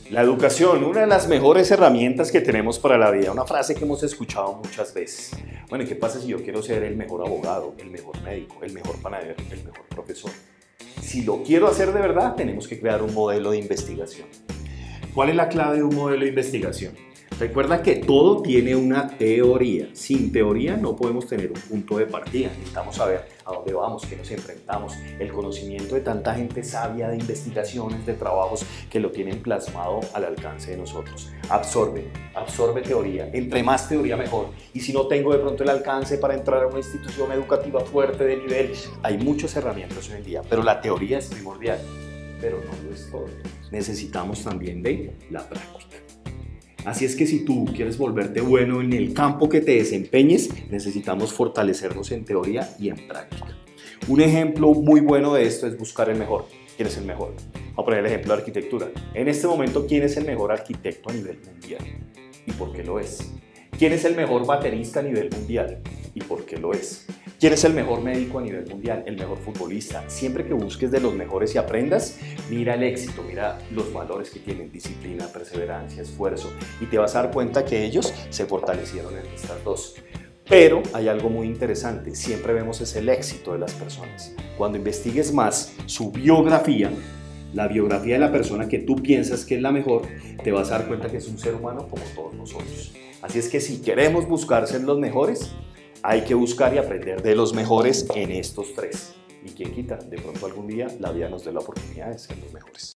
La educación, una de las mejores herramientas que tenemos para la vida, una frase que hemos escuchado muchas veces. Bueno, ¿y qué pasa si yo quiero ser el mejor abogado, el mejor médico, el mejor panadero, el mejor profesor? Si lo quiero hacer de verdad, tenemos que crear un modelo de investigación. ¿Cuál es la clave de un modelo de investigación? Recuerda que todo tiene una teoría. Sin teoría no podemos tener un punto de partida. Necesitamos saber a dónde vamos, qué nos enfrentamos. El conocimiento de tanta gente sabia de investigaciones, de trabajos que lo tienen plasmado al alcance de nosotros. Absorbe teoría. Entre más teoría mejor. Y si no tengo de pronto el alcance para entrar a una institución educativa fuerte de nivel, hay muchas herramientas hoy en día, pero la teoría es primordial. Pero no lo es todo. Necesitamos también de la práctica. Así es que si tú quieres volverte bueno en el campo que te desempeñes, necesitamos fortalecernos en teoría y en práctica. Un ejemplo muy bueno de esto es buscar el mejor. ¿Quién es el mejor? Vamos a poner el ejemplo de arquitectura. En este momento, ¿quién es el mejor arquitecto a nivel mundial? ¿Y por qué lo es? ¿Quién es el mejor baterista a nivel mundial? ¿Y por qué lo es? ¿Quién es el mejor médico a nivel mundial? El mejor futbolista. Siempre que busques de los mejores y aprendas, mira el éxito, mira los valores que tienen: disciplina, perseverancia, esfuerzo, y te vas a dar cuenta que ellos se fortalecieron en estas dos. Pero hay algo muy interesante, siempre vemos es el éxito de las personas. Cuando investigues más su biografía, la biografía de la persona que tú piensas que es la mejor, te vas a dar cuenta que es un ser humano como todos nosotros. Así es que si queremos buscar ser los mejores, hay que buscar y aprender de los mejores en estos tres. Y quién quita, de pronto algún día la vida nos dé la oportunidad de ser los mejores.